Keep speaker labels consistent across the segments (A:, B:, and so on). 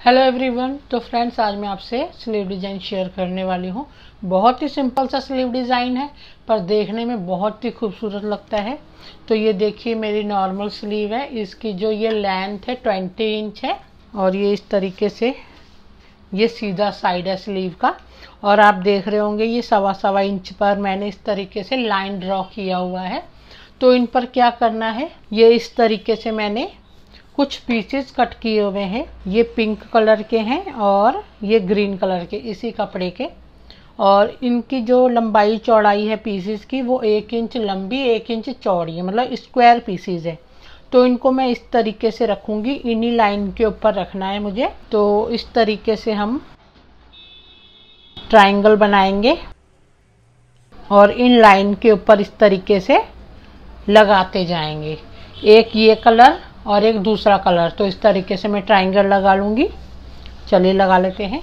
A: Hello everyone. तो friends, आज मैं आपसे स्लीव डिज़ाइन शेयर करने वाली हूँ। बहुत ही सिंपल सा स्लीव डिज़ाइन है, पर देखने में बहुत ही खूबसूरत लगता है। तो ये देखिए, मेरी नॉर्मल स्लीव है। इसकी जो ये लेंथ है 20 इंच है, और ये इस तरीके से ये सीधा साइड है स्लीव का। और आप देख रहे होंगे ये 1.25 इंच पर मैंने इस तरीके से लाइन ड्रॉ किया हुआ है। तो इन पर क्या करना है, ये इस तरीके से मैंने कुछ पीसेस कट किए हुए हैं। ये पिंक कलर के हैं और ये ग्रीन कलर के, इसी कपड़े के। और इनकी जो लंबाई चौड़ाई है पीसेस की, वो 1 इंच लंबी 1 इंच चौड़ी है, मतलब स्क्वायर पीसेस है। तो इनको मैं इस तरीके से रखूंगी, इन्हीं लाइन के ऊपर रखना है मुझे। तो इस तरीके से हम ट्रायंगल बनाएंगे और इन लाइन के ऊपर इस तरीके से लगाते जाएंगे। एक ये कलर और एक दूसरा कलर, तो इस तरीके से मैं ट्रायंगल लगा लूँगी। चलिए लगा लेते हैं।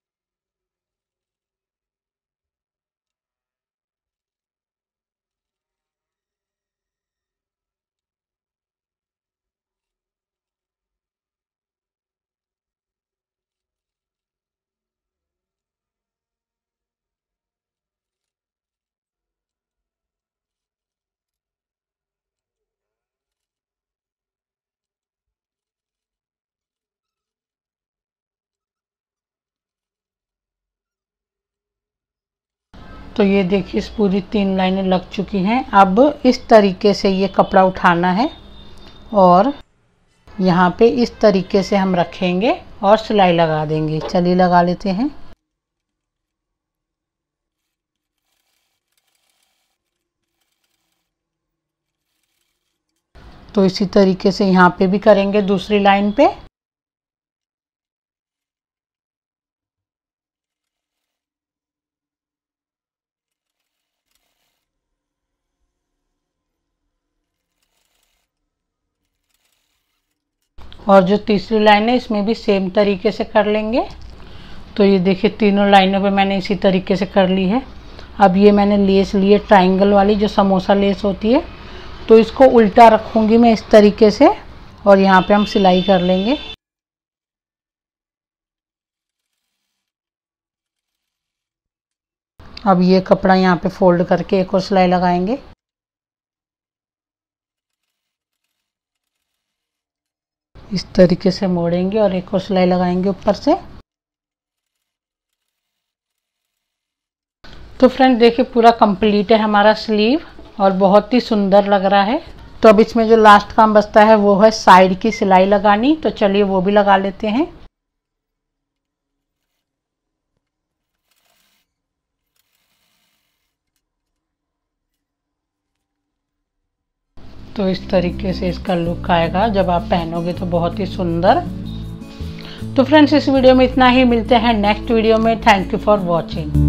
A: तो ये देखिए, इस पूरी 3 लाइनें लग चुकी हैं। अब इस तरीके से ये कपड़ा उठाना है और यहाँ पे इस तरीके से हम रखेंगे और सिलाई लगा देंगे। चलिए लगा लेते हैं। तो इसी तरीके से यहाँ पे भी करेंगे, दूसरी लाइन पे। और जो तीसरी लाइन है इसमें भी सेम तरीके से कर लेंगे। तो ये देखिए, तीनों लाइनों पे मैंने इसी तरीके से कर ली है। अब ये मैंने लेस लिए ट्रायंगल वाली, जो समोसा लेस होती है। तो इसको उल्टा रखूँगी मैं इस तरीके से, और यहाँ पे हम सिलाई कर लेंगे। अब ये कपड़ा यहाँ पे फोल्ड करके एक और सिलाई लगाएंगे। इस तरीके से मोड़ेंगे और एक और सिलाई लगाएंगे ऊपर से। तो फ्रेंड देखिए, पूरा कंप्लीट है हमारा स्लीव और बहुत ही सुंदर लग रहा है। तो अब इसमें जो लास्ट काम बचता है वो है साइड की सिलाई लगानी। तो चलिए वो भी लगा लेते हैं। तो इस तरीके से इसका लुक आएगा जब आप पहनोगे, तो बहुत ही सुंदर। तो फ्रेंड्स, इस वीडियो में इतना ही। मिलते हैं नेक्स्ट वीडियो में। Thank you for watching.